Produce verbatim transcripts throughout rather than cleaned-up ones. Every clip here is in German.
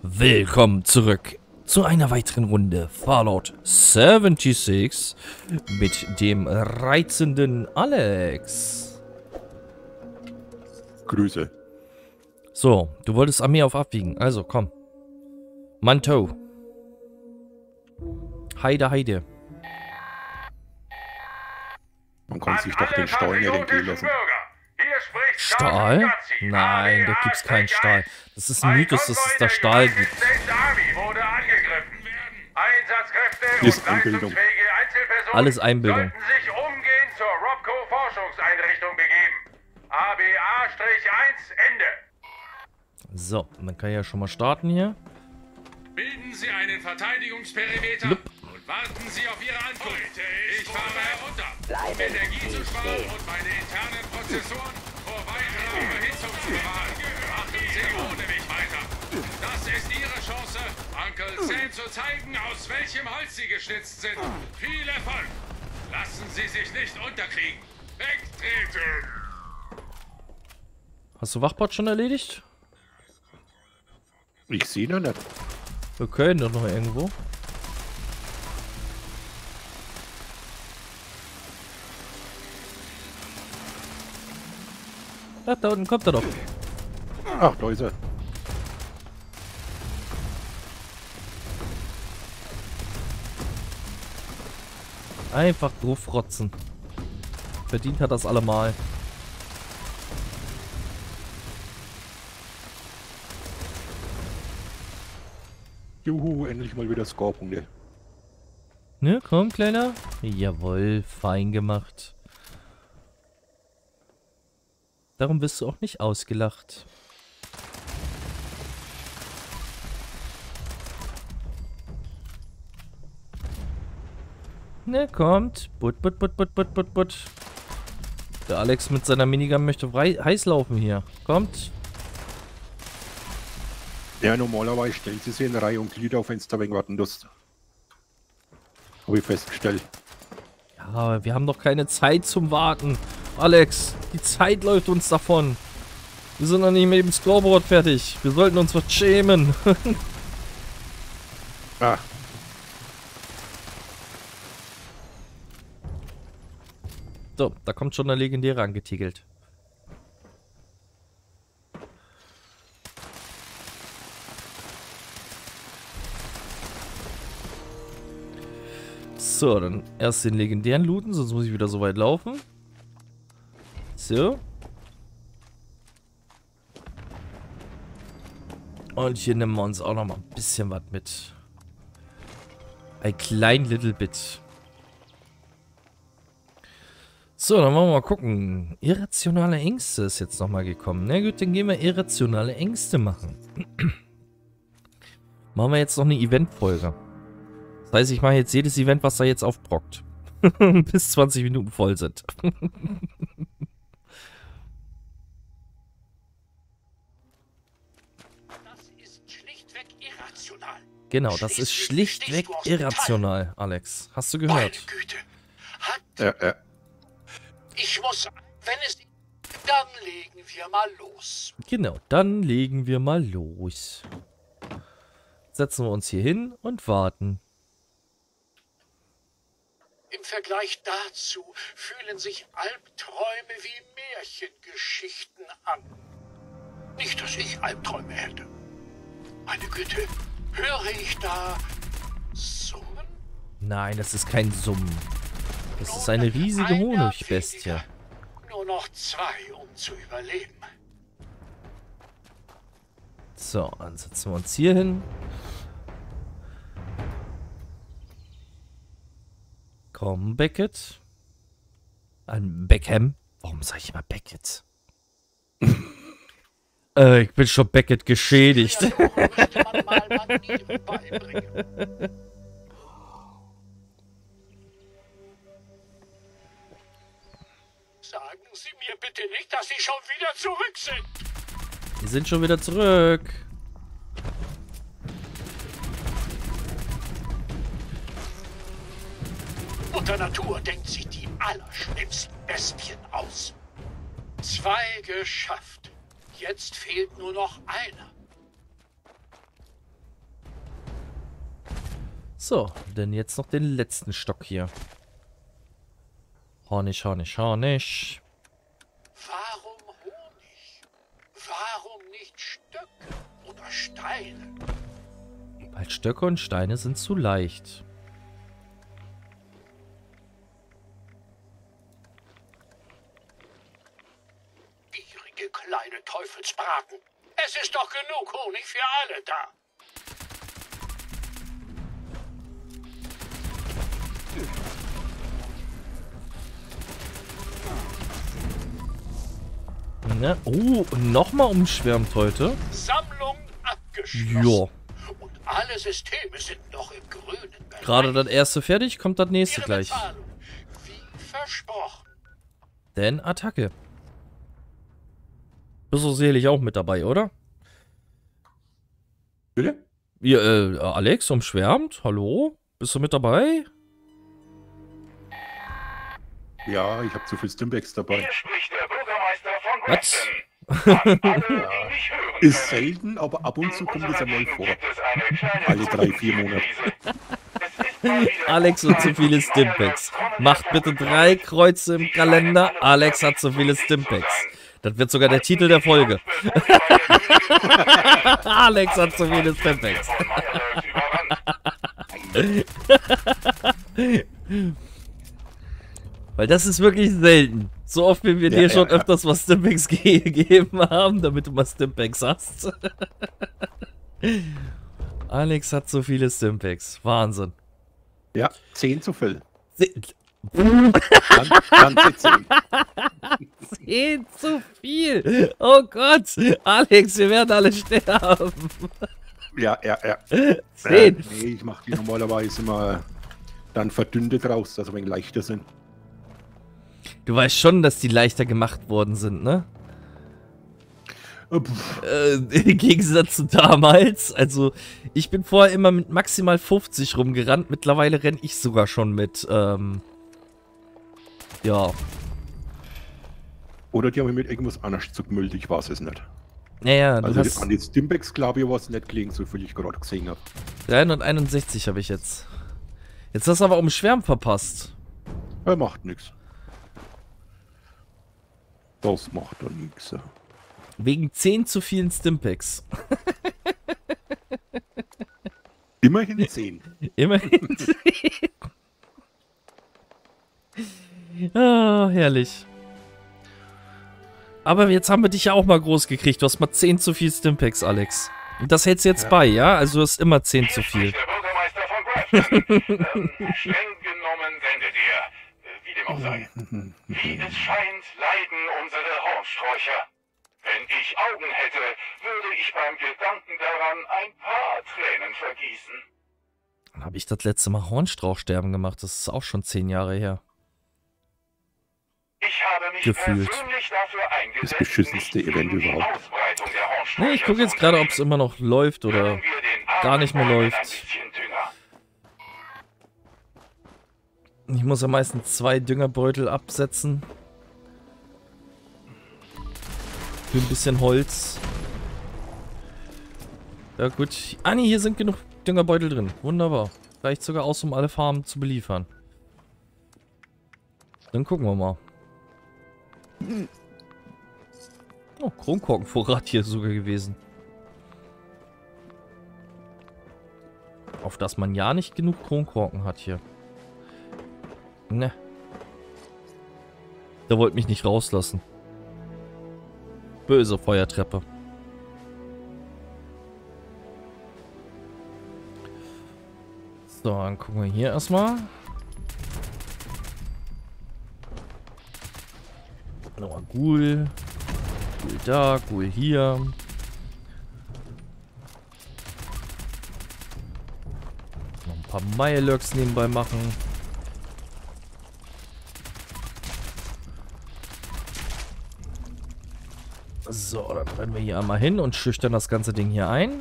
Willkommen zurück zu einer weiteren Runde Fallout sechsundsiebzig mit dem reizenden Alex. Grüße. So, du wolltest Armee auf abwiegen, also komm. Manto. Heide, Heide. Man kann sich doch den Stahl nicht entgehen lassen. Stahl? Nein, da gibt's keinen Stahl. Das ist ein Mythos, dass es da Stahl gibt. Ist Einbildung. Alles Einbildung. Sich umgehend zur Robco-Forschungseinrichtung begeben. A B A eins Ende. So, dann kann ich ja schon mal starten hier. Bilden Sie einen Verteidigungsperimeter Lup. und warten Sie auf Ihre Antwort. Ich fahre herunter, um Energie zu sparen und meine internen Prozessoren vor weiterer Überhitzung zu bewahren. Machen Sie ohne mich weiter. Das ist Ihre Chance, Uncle Sam zu zeigen, aus welchem Holz Sie geschnitzt sind. Viel Erfolg. Lassen Sie sich nicht unterkriegen. Wegtreten! Hast du Wachbot schon erledigt? Ich sehe noch nicht. Wir können doch noch irgendwo. Ach, da unten kommt er doch. Ach, da ist er. Einfach draufrotzen. Verdient hat das allemal. Juhu, endlich mal wieder Score-Punkte. Ne, komm, Kleiner. Jawohl, fein gemacht. Darum wirst du auch nicht ausgelacht. Ne, kommt. Butt, butt, butt, butt, butt, butt, butt. Der Alex mit seiner Minigun möchte frei heiß laufen hier. Kommt. Ja, normalerweise stellt sie sich in Reihe und Glied auf, wenn es da wegen warten musst. Habe ich festgestellt. Ja, aber wir haben doch keine Zeit zum Warten. Alex, die Zeit läuft uns davon. Wir sind noch nicht mit dem Scoreboard fertig. Wir sollten uns was schämen. Ah, So, da kommt schon der Legendäre angetigelt. So, dann erst den Legendären looten, sonst muss ich wieder so weit laufen. So. Und hier nehmen wir uns auch noch mal ein bisschen was mit. Ein klein little bit. So, dann wollen wir mal gucken. Irrationale Ängste ist jetzt nochmal gekommen. Na gut, dann gehen wir irrationale Ängste machen. Machen wir jetzt noch eine Eventfolge. Das heißt, ich mache jetzt jedes Event, was da jetzt aufbrockt. Bis zwanzig Minuten voll sind. Das ist schlichtweg irrational. Genau, das ist schlichtweg irrational, Alex. Hast du gehört? Meine Güte. Hat ja, ja. Ich muss, wenn es... Dann legen wir mal los. Genau, dann legen wir mal los. Setzen wir uns hier hin und warten. Im Vergleich dazu fühlen sich Albträume wie Märchengeschichten an. Nicht, dass ich Albträume hätte. Meine Güte, höre ich da Summen? Nein, das ist kein Summen. Das ist eine riesige Einer Honigbestie. weniger. Nur noch zwei, um zu überleben. So, dann setzen wir uns hier hin. Komm, Beckett. An Beckham. Warum sage ich immer Beckett? äh, ich bin schon Beckett geschädigt. Müsste man mal Magneten beibringen. Sagen Sie mir bitte nicht, dass Sie schon wieder zurück sind. Wir sind schon wieder zurück. Mutter Natur denkt sich die allerschlimmsten Bestien aus. Zwei geschafft. Jetzt fehlt nur noch einer. So, denn jetzt noch den letzten Stock hier. Hornig, Hornig, Hornig. Warum Honig? Warum nicht Stöcke oder Steine? Weil Stöcke und Steine sind zu leicht. Gierige kleine Teufelsbraten. Es ist doch genug Honig für alle da. Ne? Oh, nochmal umschwärmt heute. Sammlung abgeschlossen. Ja. Und alle Systeme sind noch im grünen Bereich. Gerade das erste fertig, kommt das nächste Ihre gleich. Bezahlung, wie versprochen. Denn Attacke. Bist du sicherlich auch mit dabei, oder? Bitte? Ja, äh, Alex, umschwärmt? Hallo? Bist du mit dabei? Ja, ich habe zu viel Stimpaks dabei. Hier spricht der Bürgermeister von Was? Grafton. An alle, die mich hören Ist können. selten, aber ab und zu In kommt es unserer einmal Gegend vor. gibt es eine kleine Alle drei, vier Monate. Zukunftskrise. Es ist mal wieder Alex und zu viele Zeit, neue Stimpaks. Lektionen Macht der bitte Fabrik drei aus. Kreuze im Kalender. Alex hat zu viele Stimpaks. Das wird sogar der Titel der Folge. Alex hat zu viele Stimpaks. Weil das ist wirklich selten. So oft, wie wir Ja, dir schon ja, ja. öfters was Stimpaks ge gegeben haben, damit du mal Stimpaks hast. Alex hat so viele Stimpaks. Wahnsinn. Ja, zehn zu viel. Se Gan- Ganze zehn. zehn zu viel. Oh Gott. Alex, wir werden alle sterben. Ja, ja, ja. zehn. Äh, nee, ich mache die normalerweise immer dann verdünnte draus, dass sie ein wenig leichter sind. Du weißt schon, dass die leichter gemacht worden sind, ne? Äh, pff, Äh, Im Gegensatz zu damals. Also, ich bin vorher immer mit maximal fünfzig rumgerannt. Mittlerweile renne ich sogar schon mit, ähm... ja. Oder die haben mit irgendwas anders zugemüllt, ich weiß es nicht. Naja, du Also hast an die Stimpaks glaube ich, was nicht klingen, so viel ich gerade gesehen habe. dreihunderteinundsechzig habe ich jetzt. Jetzt hast du aber um Schwärm verpasst. Er macht nichts. Das macht doch nichts. Wegen zehn zu vielen Stimpaks. Immerhin zehn. Immerhin. Ah, herrlich. Aber jetzt haben wir dich ja auch mal groß gekriegt. Du hast mal zehn zu viel Stimpaks, Alex. Und das hältst du jetzt Ja. bei, ja? Also du hast immer zehn Hier zu viel. spricht der Bürgermeister von Grafton. ähm, streng genommen sendet er, äh, wie dem auch sei. Wie es scheint, leiden unsere Hornsträucher. Wenn ich Augen hätte, würde ich beim Gedanken daran ein paar Tränen vergießen. Dann habe ich das letzte Mal Hornstrauchsterben gemacht. Das ist auch schon zehn Jahre her. Ich habe mich Gefühlt. persönlich dafür eingesetzt, Das beschissenste nicht Event gegen die überhaupt. Ausbreitung der Hornsträucher Nee, ich gucke jetzt zu gerade, ob es unternehmen. immer noch läuft oder Gönnen wir den armen gar nicht mehr Bäumen läuft. ein bisschen Dünger. ich muss ja meistens zwei Düngerbeutel absetzen. Für ein bisschen Holz. Ja gut. Ah nee, hier sind genug Düngerbeutel drin. Wunderbar. Reicht sogar aus, um alle Farmen zu beliefern. Dann gucken wir mal. Oh, Kronkorkenvorrat hier sogar gewesen. Auf das man ja nicht genug Kronkorken hat hier. Ne. Der wollte mich nicht rauslassen. Böse Feuertreppe. So, dann gucken wir hier erstmal. Nochmal Ghoul. Ghoul da, Ghoul hier. Noch ein paar Mirelurks nebenbei machen. So, dann rennen wir hier einmal hin und schüchtern das ganze Ding hier ein.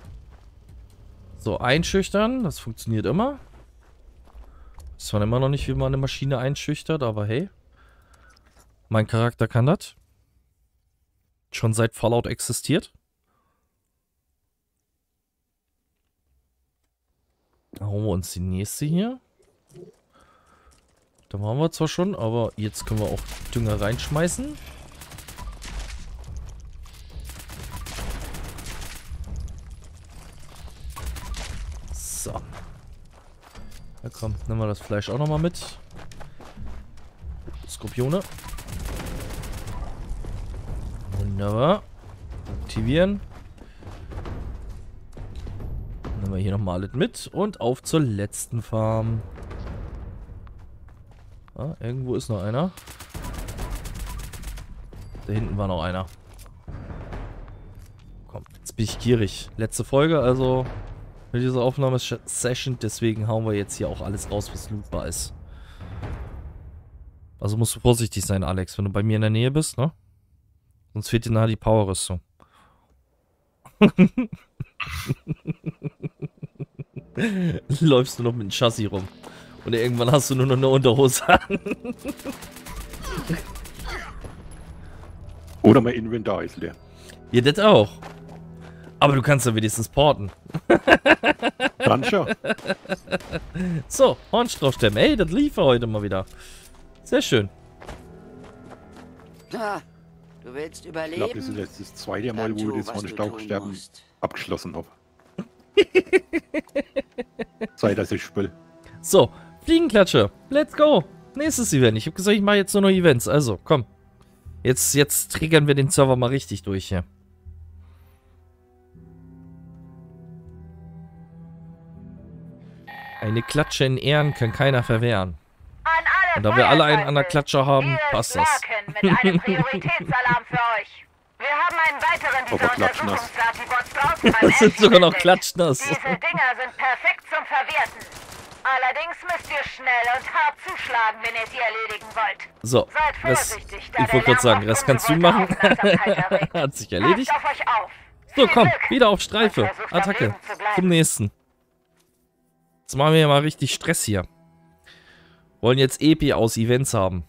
So, einschüchtern, das funktioniert immer. Ist zwar immer noch nicht, wie man eine Maschine einschüchtert, aber hey. Mein Charakter kann das. Schon seit Fallout existiert. Hauen wir uns die nächste hier. Da waren wir zwar schon, aber jetzt können wir auch Dünger reinschmeißen. So. Ja komm, nehmen wir das Fleisch auch nochmal mit. Skorpione. Wunderbar. Aktivieren. Nehmen wir hier nochmal alles mit. Und auf zur letzten Farm. Ah, irgendwo ist noch einer. Da hinten war noch einer. Komm, jetzt bin ich gierig. Letzte Folge, also mit dieser Aufnahmesession. Deswegen hauen wir jetzt hier auch alles raus, was lootbar ist. Also musst du vorsichtig sein, Alex, wenn du bei mir in der Nähe bist, ne? Sonst fehlt dir nachher die Powerrüstung. Läufst du noch mit dem Chassis rum. Und irgendwann hast du nur noch eine Unterhose an. Oder mein Inventar ist leer. Ja, das auch. Aber du kannst ja wenigstens porten. Dann schon. So, Hornstrauchstämme. Ey, das lief heute mal wieder. Sehr schön. Ah, du willst Ich glaube, überleben? das ist jetzt das zweite Mal, Dann wo tu, ich das was du Hornstrauchsterben tun musst. abgeschlossen habe. Seit das ich spiele. So, Fliegenklatsche. Let's go. Nächstes Event. Ich habe gesagt, ich mache jetzt nur noch Events. Also, komm. Jetzt, jetzt triggern wir den Server mal richtig durch hier. Eine Klatsche in Ehren kann keiner verwehren. Und da wir alle einen an der Klatsche haben, passt das. Mit einem Prioritätsalarm für euch. Wir haben einen weiteren dieser Aber klatschnass. Untersuchungsdatibots draußen beim Das sind sogar noch Essstück. klatschnass. Diese Dinger sind perfekt zum Verwerten. Allerdings müsst ihr schnell und hart zuschlagen, wenn ihr sie erledigen wollt. So, Seid Rest, vorsichtig, da ich wollte gerade sagen, Rest kannst du machen. Hat sich erledigt. Passt auf euch auf. So, Viel komm, Glück. wieder auf Streife. Und versucht am Attacke. Leben zu bleiben. Zum nächsten. Jetzt machen wir ja mal richtig Stress hier. Wollen jetzt Epi aus Events haben.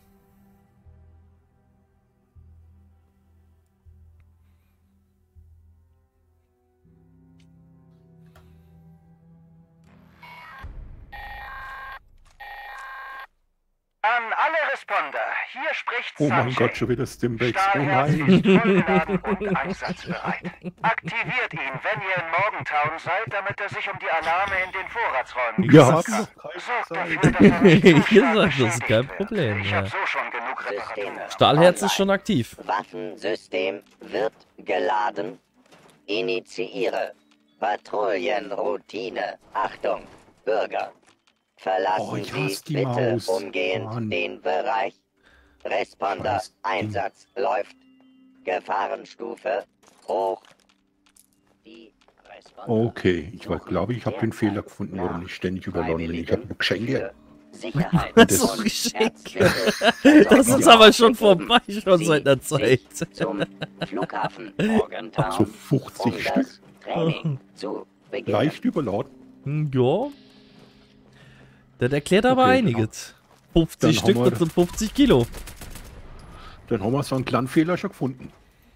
An alle Responder, hier spricht Oh mein Sanjay. Gott, schon wieder Stimbakes. Oh Stahlherz nein. ist vollgeladen und einsatzbereit. Aktiviert ihn, wenn ihr in Morgentown seid, damit er sich um die Alarme in den Vorratsräumen Wir kümmern haben kann. noch keine Sorgt Zeit. dafür, dass er nicht zu Ihr stark sagt, das ist beschädigt kein wird. Problem, Ich ja. habe so schon genug Reparaturen. Stahlherz ist schon aktiv. Waffensystem wird geladen. Initiiere. Patrouillenroutine. Achtung, Bürger. Verlassen Oh, ich Sie hasse die bitte Maus. umgehend Mann. den Bereich. Responder Scheiß Ding. Einsatz läuft. Gefahrenstufe hoch. Die Responder Okay, ich glaube, ich habe den Fehler gefunden, warum ich ständig überladen bin. Ich habe nur Geschenke. Sicherheit. Das ist und Geschenke. ärztliche Das ist aber schon vorbei, schon Sie seit einer Zeit. sich Zum Flughafen Ach so Morgentown, fünfzig um Stück. das Training zu beginnen. Leicht überladen. Hm, Ja. Das erklärt aber Okay, einiges. fünfzig Dann Stück, haben wir- das sind fünfzig Kilo. Dann haben wir so einen kleinen Fehler schon gefunden.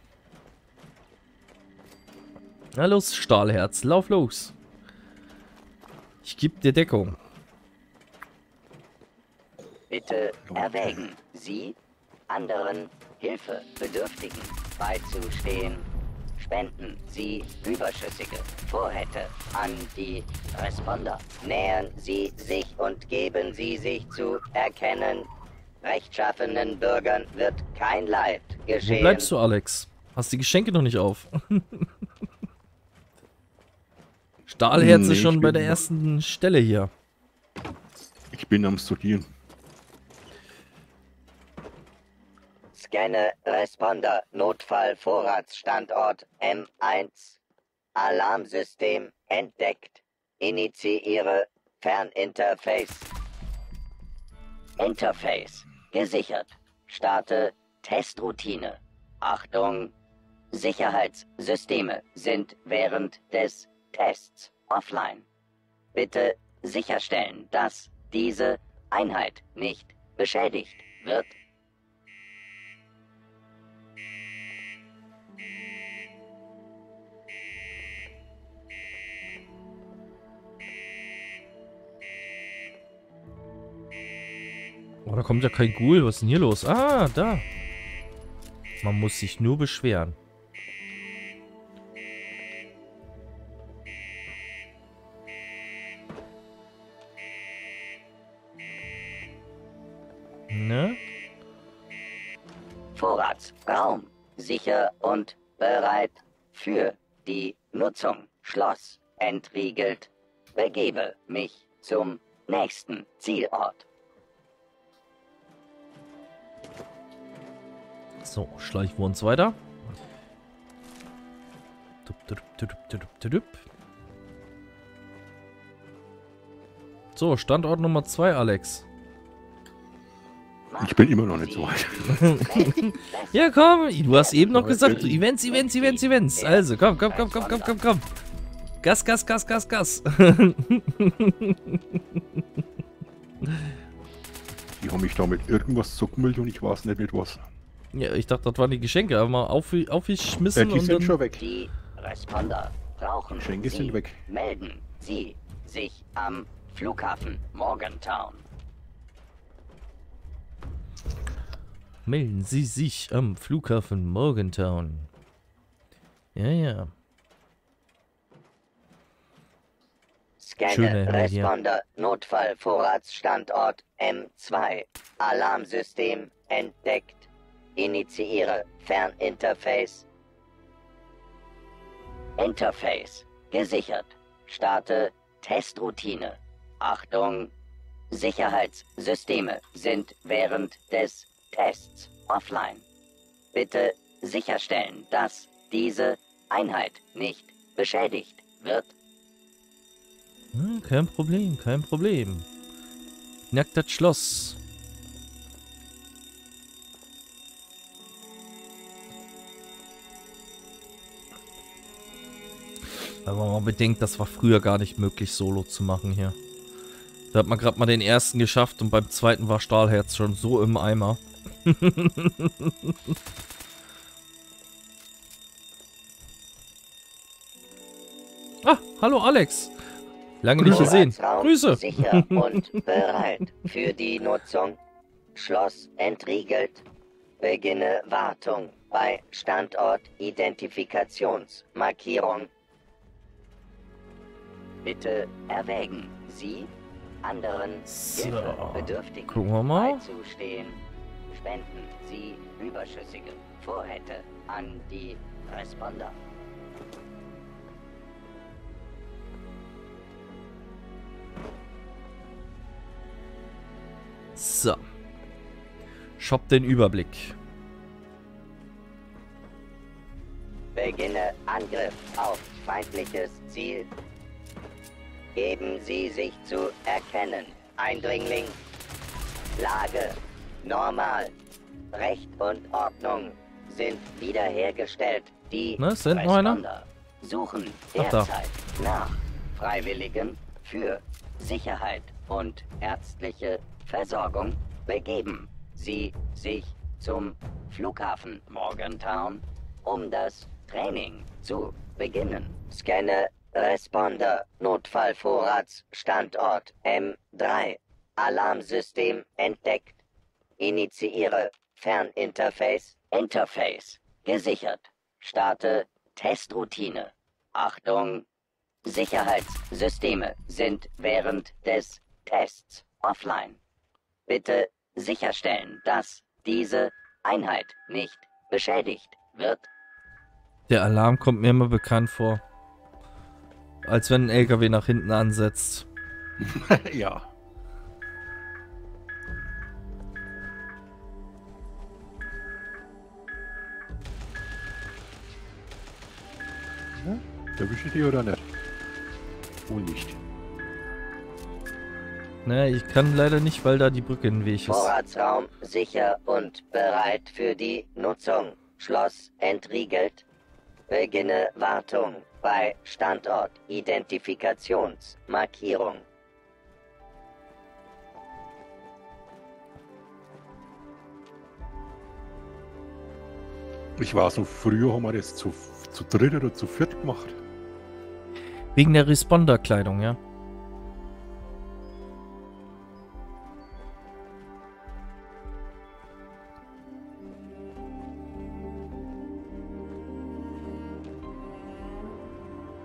Na los, Stahlherz, lauf los. Ich geb dir Deckung. Bitte erwägen, Sie anderen Hilfebedürftigen beizustehen. Spenden Sie überschüssige Vorräte an die Responder. Nähern Sie sich und geben Sie sich zu erkennen. Rechtschaffenen Bürgern wird kein Leid Wo geschehen. bleibst du, Alex? Hast die Geschenke noch nicht auf? Stahlherz Nee, ist schon ich bei bin der noch- ersten Stelle hier. Ich bin am Studieren. Scanne Responder Notfall-Vorratsstandort M eins. Alarmsystem entdeckt. Initiiere Ferninterface. Interface gesichert. Starte Testroutine. Achtung! Sicherheitssysteme sind während des Tests offline. Bitte sicherstellen, dass diese Einheit nicht beschädigt wird. Oh, da kommt ja kein Ghoul. Was ist denn hier los? Ah, da. Man muss sich nur beschweren. Ne? Vorratsraum sicher und bereit für die Nutzung. Schloss entriegelt. Begebe mich zum nächsten Zielort. So, schleichen wir uns weiter. So, Standort Nummer zwei, Alex. Ich bin immer noch nicht so weit. Ja, komm, du hast eben noch gesagt, Events, Events, Events, Events. Also, komm, komm, komm, komm, komm, komm, komm. Gas, Gas, Gas, Gas, Gas. Die haben mich da mit irgendwas zugemeldet und ich weiß nicht mit was. Ja, ich dachte, das waren die Geschenke, aber mal auf, aufgeschmissen Ja, die und sind dann... schon weg. Die Responder brauchen Geschenke Sie. sind weg. Melden Sie sich am Flughafen Morgantown. Melden Sie sich am Flughafen Morgantown. Ja, ja. Schöne Scanne Himmel hier. Responder Notfallvorratsstandort M zwei. Alarmsystem entdeckt. Initiiere Ferninterface. Interface gesichert. Starte Testroutine. Achtung! Sicherheitssysteme sind während des Tests offline. Bitte sicherstellen, dass diese Einheit nicht beschädigt wird. Hm, kein Problem, kein Problem. Knackt das Schloss. Wenn man mal bedenkt, das war früher gar nicht möglich, Solo zu machen hier. Da hat man gerade mal den ersten geschafft und beim zweiten war Stahlherz schon so im Eimer. Ah, hallo Alex. Lange nicht gesehen. Vorratsraum Grüße. Sicher und bereit für die Nutzung. Schloss entriegelt. Beginne Wartung bei Standort-Identifikationsmarkierung. Bitte erwägen Sie, anderen So, Hilfebedürftigen gucken wir mal. beizustehen. Spenden Sie überschüssige Vorräte an die Responder. So. Shop den Überblick. Beginne Angriff auf feindliches Ziel. Geben Sie sich zu erkennen, Eindringling. Lage normal. Recht und Ordnung sind wiederhergestellt. Die Na, ist da hinten noch einer? Responder suchen Ach, da. derzeit nach Freiwilligen für Sicherheit und ärztliche Versorgung. Begeben Sie sich zum Flughafen Morgantown, um das Training zu beginnen. Scanne Responder Notfallvorratsstandort M drei. Alarmsystem entdeckt. Initiiere Ferninterface. Interface gesichert. Starte Testroutine. Achtung! Sicherheitssysteme sind während des Tests offline. Bitte sicherstellen, dass diese Einheit nicht beschädigt wird. Der Alarm kommt mir immer bekannt vor. Als wenn ein L K W nach hinten ansetzt. Ja. Erwische ich die oder nicht? Wohl nicht. Ne, ich kann leider nicht, weil da die Brücke im Weg ist. Vorratsraum sicher und bereit für die Nutzung. Schloss entriegelt. Beginne Wartung bei Standort Identifikationsmarkierung. Ich weiß noch, früher haben wir das zu, zu dritt oder zu viert gemacht. Wegen der Responder-Kleidung, ja.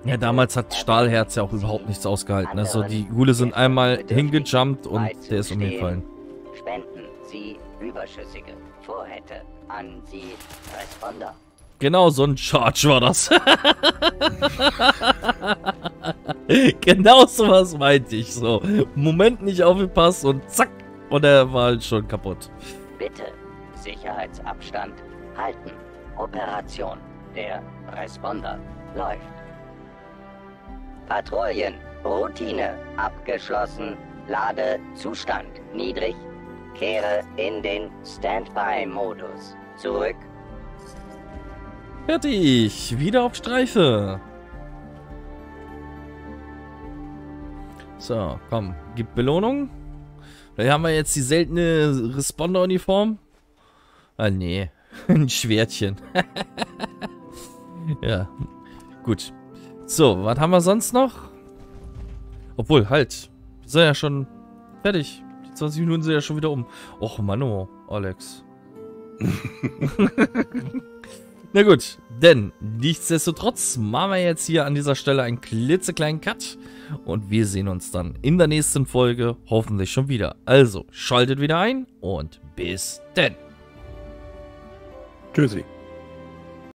Ja, damals hat Stahlherz ja auch überhaupt nichts ausgehalten. Also die Ghule sind einmal hingejumpt und der ist umgefallen. Spenden Sie überschüssige Vorräte an Sie Responder. Genau, so ein Charge war das. Genau sowas meinte ich so. Moment nicht aufgepasst und zack. Und er war halt schon kaputt. Bitte Sicherheitsabstand halten. Operation der Responder läuft. Patrouillen, Routine abgeschlossen. Ladezustand niedrig. Kehre in den Standby-Modus zurück. Fertig. Wieder auf Streife. So, komm. Gib Belohnung. Da haben wir jetzt die seltene Responder-Uniform. Ah, nee. Ein Schwertchen. Ja. Gut. So, was haben wir sonst noch? Obwohl, halt. Wir sind ja schon fertig. Die zwanzig Minuten sind ja schon wieder um. Och, Mano, Alex. Na gut, denn nichtsdestotrotz machen wir jetzt hier an dieser Stelle einen klitzekleinen Cut und wir sehen uns dann in der nächsten Folge hoffentlich schon wieder. Also, schaltet wieder ein und bis denn. Tschüssi.